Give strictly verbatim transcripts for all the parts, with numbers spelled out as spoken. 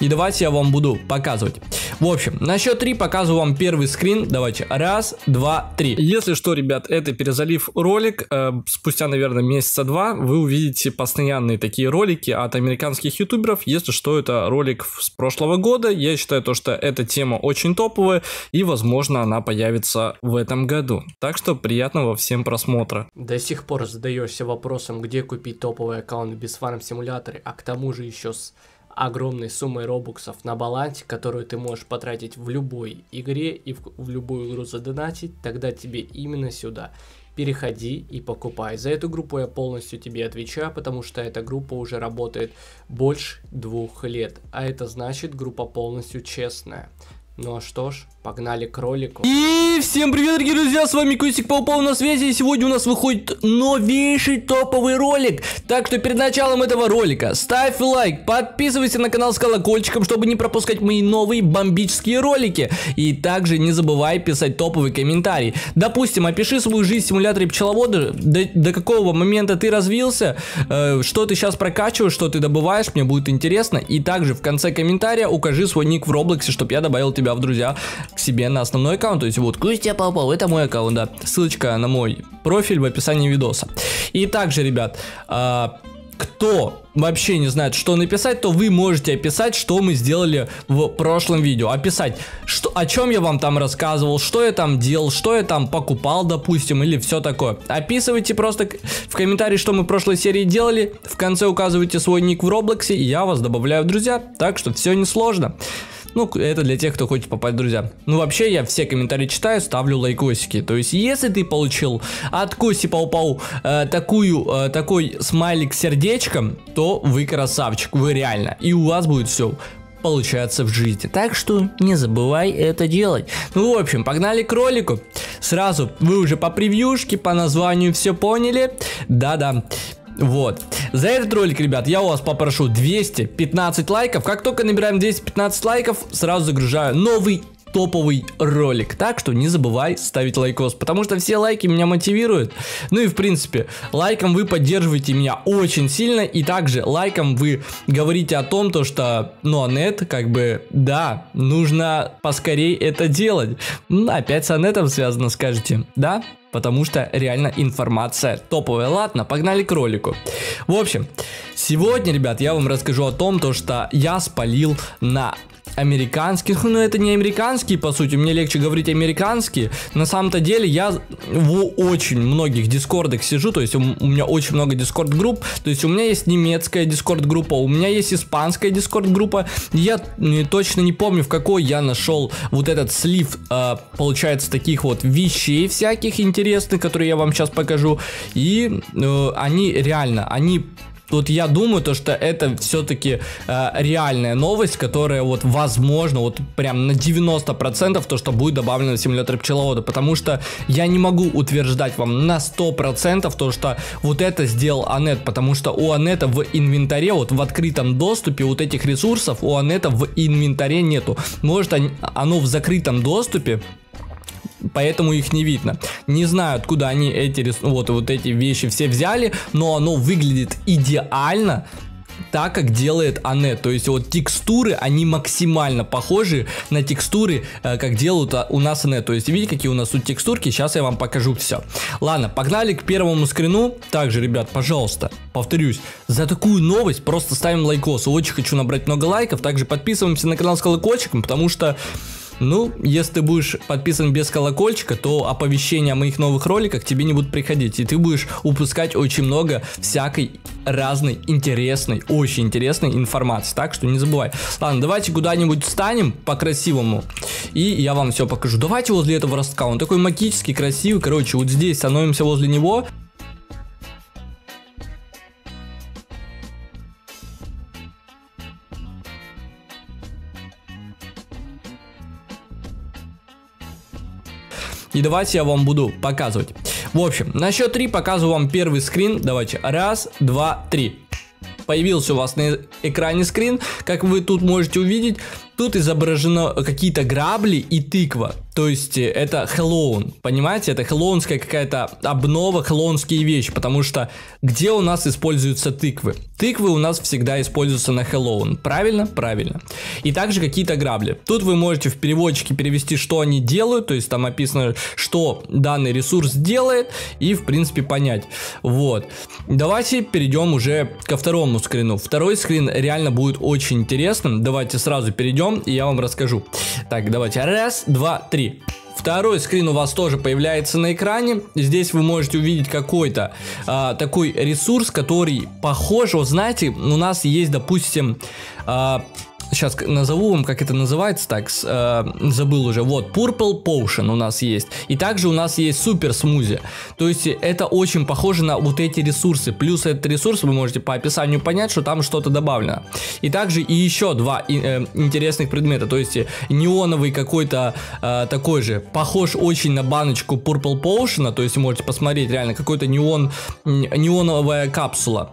И давайте я вам буду показывать. В общем, на счет три показываю вам первый скрин. Давайте, раз, два, три. Если что, ребят, это перезалив ролик. э, Спустя, наверное, месяца два вы увидите постоянные такие ролики от американских ютуберов. Если что, это ролик с прошлого года. Я считаю то, что эта тема очень топовая, и возможно она появится в этом году. Так что приятного всем просмотра. До сих пор задаешься вопросом, где купить топовый аккаунт в BizFarm симуляторе, а к тому же еще с огромной суммой робуксов на балансе, которую ты можешь потратить в любой игре и в, в любую игру задонатить, тогда тебе именно сюда. Переходи и покупай. За эту группу я полностью тебе отвечаю, потому что эта группа уже работает больше двух лет, а это значит, группа полностью честная. Ну а что ж, погнали к ролику. И всем привет, дорогие друзья, с вами Костик Пау-Пау на связи, и сегодня у нас выходит новейший топовый ролик. Так что перед началом этого ролика ставь лайк, подписывайся на канал с колокольчиком, чтобы не пропускать мои новые бомбические ролики. И также не забывай писать топовый комментарий. Допустим, опиши свою жизнь в симуляторе пчеловода, до, до какого момента ты развился, э, что ты сейчас прокачиваешь, что ты добываешь, мне будет интересно. И также в конце комментария укажи свой ник в Роблоксе, чтобы я добавил тебя в друзья к себе на основной аккаунт. То есть вот Костя Пау-Пау, это мой аккаунт, да. Ссылочка на мой профиль в описании видоса. И также, ребят, а, кто вообще не знает, что написать, то вы можете описать, что мы сделали в прошлом видео. Описать, что, о чем я вам там рассказывал, что я там делал, что я там покупал, допустим, или все такое. Описывайте просто в комментарии, что мы в прошлой серии делали. В конце указывайте свой ник в Роблоксе, и я вас добавляю в друзья. Так что все несложно. Ну, это для тех, кто хочет попасть в друзья. Ну, вообще, я все комментарии читаю, ставлю лайкосики. То есть, если ты получил от Кости Пау-Пау э, такую, э, такой смайлик с сердечком, то вы красавчик, вы реально. И у вас будет все получаться в жизни. Так что не забывай это делать. Ну, в общем, погнали к ролику. Сразу, вы уже по превьюшке, по названию все поняли. Да-да. Вот. За этот ролик, ребят, я у вас попрошу двести пятнадцать лайков. Как только набираем двести пятнадцать лайков, сразу загружаю новый топовый ролик. Так что не забывай ставить лайкос, потому что все лайки меня мотивируют. Ну и в принципе, лайком вы поддерживаете меня очень сильно. И также лайком вы говорите о том, то что, ну, Анет, как бы, да, нужно поскорей это делать. Ну, опять с Анетом связано, скажете, да? Потому что реально информация топовая. Ладно, погнали к ролику. В общем, сегодня, ребят, я вам расскажу о том, то, что я спалил на американских, ну это не американские, по сути, мне легче говорить американские. На самом-то деле я в очень многих дискордах сижу, то есть у, у меня очень много дискорд групп, то есть у меня есть немецкая дискорд группа, у меня есть испанская дискорд группа. Я не, точно не помню, в какой я нашел вот этот слив, э, получается, таких вот вещей всяких интересных, которые я вам сейчас покажу. И э, они реально, они... Вот я думаю, то, что это все-таки э, реальная новость, которая вот возможно, вот прям на девяносто процентов то, что будет добавлено в симулятор пчеловода. Потому что я не могу утверждать вам на сто процентов то, что вот это сделал Анет. Потому что у Анета в инвентаре, вот в открытом доступе вот этих ресурсов у Анета в инвентаре нету. Может оно в закрытом доступе, поэтому их не видно. Не знаю, откуда они эти, вот, вот эти вещи все взяли, но оно выглядит идеально, так как делает Анет. То есть вот текстуры, они максимально похожи на текстуры, э, как делают у нас Анет. То есть видите, какие у нас тут текстурки, сейчас я вам покажу все. Ладно, погнали к первому скрину. Также, ребят, пожалуйста, повторюсь, за такую новость просто ставим лайкос. Очень хочу набрать много лайков. Также подписываемся на канал с колокольчиком, потому что... Ну, если ты будешь подписан без колокольчика, то оповещения о моих новых роликах тебе не будут приходить. И ты будешь упускать очень много всякой разной интересной, очень интересной информации. Так что не забывай. Ладно, давайте куда-нибудь встанем по-красивому, и я вам все покажу. Давайте возле этого ростка. Он такой магический, красивый. Короче, вот здесь становимся возле него. И давайте я вам буду показывать. В общем, на счет три показываю вам первый скрин. Давайте, раз, два, три. Появился у вас на экране скрин, как вы тут можете увидеть. тут изображено какие-то грабли и тыква. То есть это Хэллоуин, понимаете? Это хэллоуинская какая-то обнова, хэллоуинские вещи, потому что где у нас используются тыквы? Тыквы у нас всегда используются на Хэллоуин, правильно? Правильно. И также какие-то грабли. Тут вы можете в переводчике перевести, что они делают, то есть там описано, что данный ресурс делает, и в принципе понять. Вот. Давайте перейдем уже ко второму скрину. Второй скрин реально будет очень интересным. Давайте сразу перейдем, и я вам расскажу. Так, давайте. Раз, два, три. Второй скрин у вас тоже появляется на экране. Здесь вы можете увидеть какой-то а, такой ресурс, который похож. Вот знаете, у нас есть, допустим, а, сейчас назову вам, как это называется, так, э, забыл уже. Вот, Purple Potion у нас есть. И также у нас есть Super Smoothie. То есть это очень похоже на вот эти ресурсы. Плюс этот ресурс вы можете по описанию понять, что там что-то добавлено. И также и еще два э, интересных предмета. То есть неоновый какой-то э, такой же, похож очень на баночку Purple Potion. То есть можете посмотреть реально какой-то неон, неоновая капсула.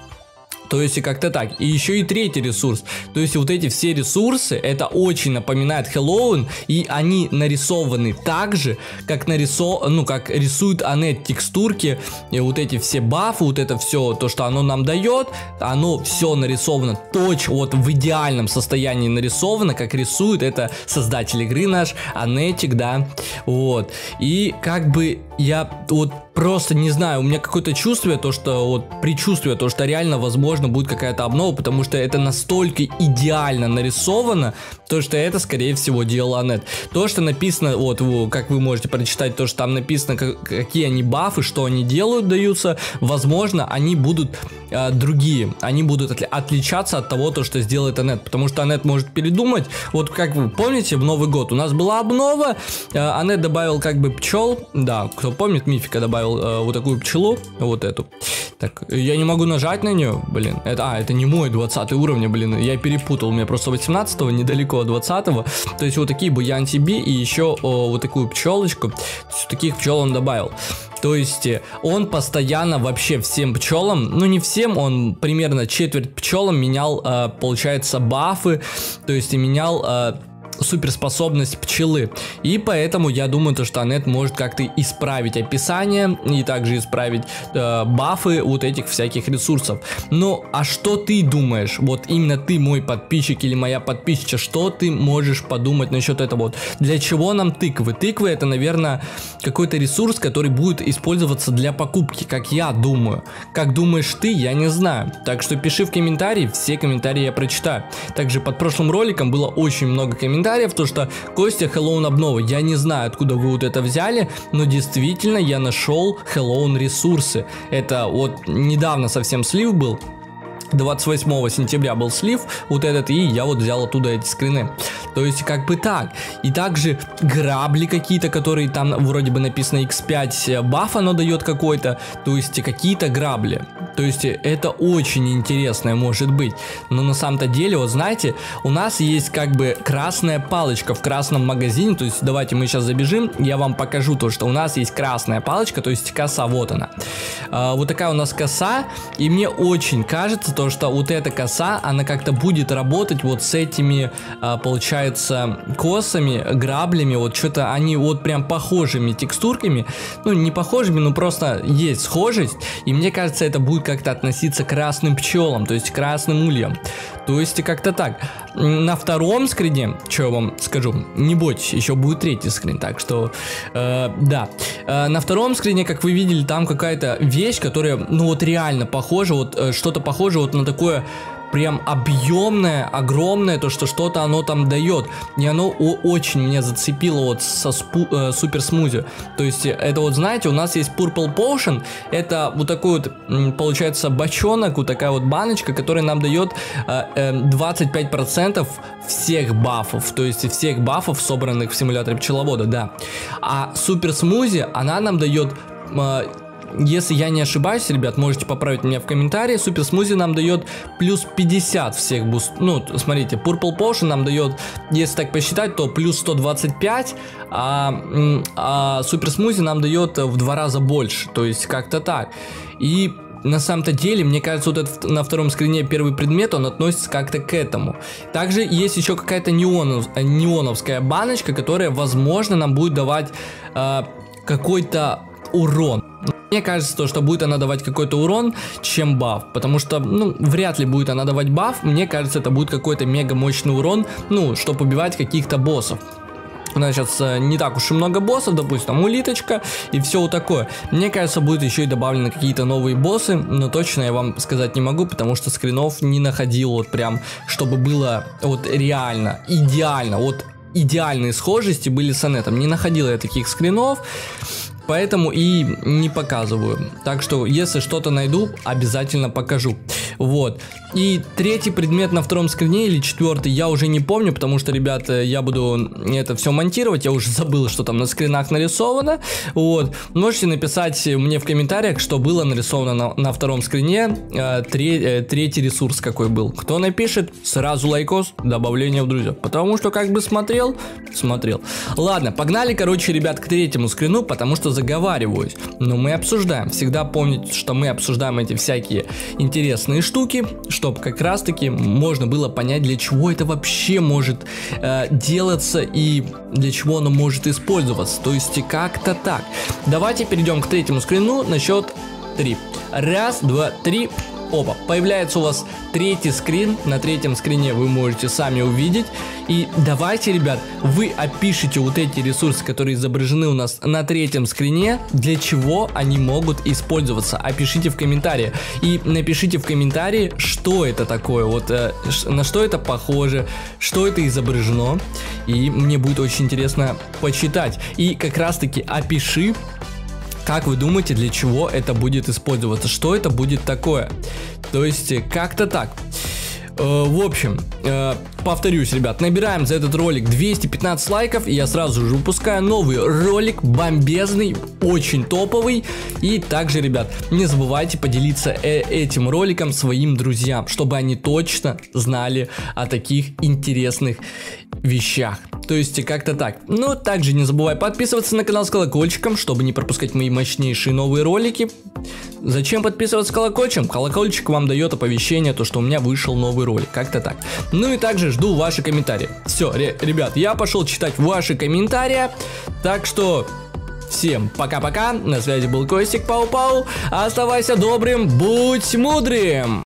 То есть и как-то так. И еще и третий ресурс. То есть вот эти все ресурсы, это очень напоминает Хэллоуин. И они нарисованы так же, как нарисо... ну, как рисует Анет текстурки. И вот эти все бафы, вот это все, то, что оно нам дает, оно все нарисовано точно, вот в идеальном состоянии нарисовано, как рисует это создатель игры наш, Анетик, да. Вот. И как бы я вот просто не знаю, у меня какое-то чувство, то что вот предчувствие, то что реально возможно будет какая-то обнова, потому что это настолько идеально нарисовано, то что это скорее всего делал Анет. То, что написано, вот как вы можете прочитать, то что там написано, как, какие они бафы, что они делают, даются, возможно, они будут э, другие, они будут отли отличаться от того, то, что сделает Анет, потому что Анет может передумать. Вот как вы помните, в Новый год у нас была обнова, э, Анет добавил как бы пчел, да, кто помнит, Мифика добавил э, вот такую пчелу, вот эту. Так, я не могу нажать на нее, блин, это, а, это не мой двадцатый уровень, блин, я перепутал, у меня просто восемнадцатого, недалеко от двадцатого, то есть вот такие Буянти Би и еще о, вот такую пчелочку, таких пчел он добавил. То есть он постоянно вообще всем пчелам, ну не всем, он примерно четверть пчелам менял, э, получается, бафы, то есть и менял... Э, суперспособность пчелы. И поэтому я думаю, то, что Анет может как-то исправить описание и также исправить э, бафы вот этих всяких ресурсов. Ну, а что ты думаешь? Вот именно ты, мой подписчик или моя подписчица, что ты можешь подумать насчет этого? Вот для чего нам тыквы? Тыквы — это, наверное, какой-то ресурс, который будет использоваться для покупки, как я думаю. Как думаешь ты, я не знаю. Так что пиши в комментарии, все комментарии я прочитаю. Также под прошлым роликом было очень много комментариев, то что Костя, Хэллоуин обнова. Я не знаю, откуда вы вот это взяли, но действительно я нашел Хэллоуин ресурсы. Это вот недавно совсем слив был. двадцать восьмого сентября был слив вот этот, и я вот взял оттуда эти скрины. То есть как бы так. И также грабли какие-то, которые там вроде бы написано икс пять баф оно дает какой-то. То есть какие-то грабли. То есть это очень интересное может быть. Но на самом-то деле, вот знаете, у нас есть как бы красная палочка в красном магазине. То есть давайте мы сейчас забежим, я вам покажу то, что у нас есть красная палочка, то есть коса, вот она. А, вот такая у нас коса, и мне очень кажется, то, что вот эта коса, она как-то будет работать вот с этими, а, получается, косами, граблями, вот что-то они вот прям похожими текстурками, ну не похожими, но просто есть схожесть, и мне кажется, это будет как-то относиться к красным пчелам, то есть красным ульям, то есть как-то так. На втором скрине, что я вам скажу, не бойтесь, еще будет третий скрин, так что, э, да, э, на втором скрине, как вы видели, там какая-то вещь, которая, ну вот реально похожа, вот э, что-то похоже вот на такое прям объемное, огромное, то что что-то оно там дает, и оно очень меня зацепило вот со спу, э, супер смузи. То есть это вот, знаете, у нас есть Purple Potion, это вот такой вот, получается, бочонок, вот такая вот баночка, которая нам дает э, э, двадцать пять процентов всех бафов, то есть всех бафов, собранных в симуляторе пчеловода, да. А супер смузи, она нам дает... Э, Если я не ошибаюсь, ребят, можете поправить меня в комментарии, супер смузи нам дает плюс пятьдесят всех буст. Ну, смотрите, Purple Potion нам дает, если так посчитать, то плюс сто двадцать пять, а, а супер смузи нам дает в два раза больше, то есть как-то так. И на самом-то деле, мне кажется, вот этот на втором скрине первый предмет, он относится как-то к этому. Также есть еще какая-то неонов, неоновская баночка, которая, возможно, нам будет давать э, какой-то урон. Мне кажется, то, что будет она давать какой-то урон, чем баф. Потому что, ну, вряд ли будет она давать баф. Мне кажется, это будет какой-то мега мощный урон, ну, чтобы убивать каких-то боссов. У нас сейчас э, не так уж и много боссов, допустим, там улиточка и все вот такое. Мне кажется, будет еще и добавлены какие-то новые боссы, но точно я вам сказать не могу, потому что скринов не находил вот прям, чтобы было вот реально, идеально, вот идеальные схожести были с Анетом. Не находил я таких скринов. Поэтому и не показываю. Так что, если что-то найду, обязательно покажу. Вот. И третий предмет на втором скрине или четвертый, я уже не помню, потому что, ребята, я буду это все монтировать. Я уже забыл, что там на скринах нарисовано. Вот. Можете написать мне в комментариях, что было нарисовано на, на втором скрине. Э, тре, э, третий ресурс какой был. Кто напишет, сразу лайкос, добавление в друзья. Потому что как бы смотрел, смотрел. Ладно, погнали, короче, ребят, к третьему скрину, потому что заговариваюсь. Но мы обсуждаем. Всегда помните, что мы обсуждаем эти всякие интересные штуки, чтобы как раз таки можно было понять, для чего это вообще может э, делаться и для чего оно может использоваться. То есть как-то так. Давайте перейдем к третьему скрину на счет три. Раз, два, три. Опа, появляется у вас третий скрин. На третьем скрине вы можете сами увидеть. И давайте, ребят, вы опишите вот эти ресурсы, которые изображены у нас на третьем скрине, для чего они могут использоваться. Опишите в комментарии. И напишите в комментарии, что это такое, вот э, на что это похоже, что это изображено. И мне будет очень интересно почитать. И как раз таки опиши, как вы думаете, для чего это будет использоваться? Что это будет такое? То есть, как-то так. Э, в общем, э, повторюсь, ребят, набираем за этот ролик двести пятнадцать лайков, и я сразу же выпускаю новый ролик, бомбезный, очень топовый. И также, ребят, не забывайте поделиться э этим роликом своим друзьям, чтобы они точно знали о таких интересных вещах. То есть как-то так. Ну, также не забывай подписываться на канал с колокольчиком, чтобы не пропускать мои мощнейшие новые ролики. Зачем подписываться с колокольчиком? Колокольчик вам дает оповещение, то что у меня вышел новый ролик. Как-то так. Ну и также жду ваши комментарии. Все, ребят, я пошел читать ваши комментарии. Так что всем пока-пока. На связи был Костик Пау-Пау. Оставайся добрым, будь мудрым.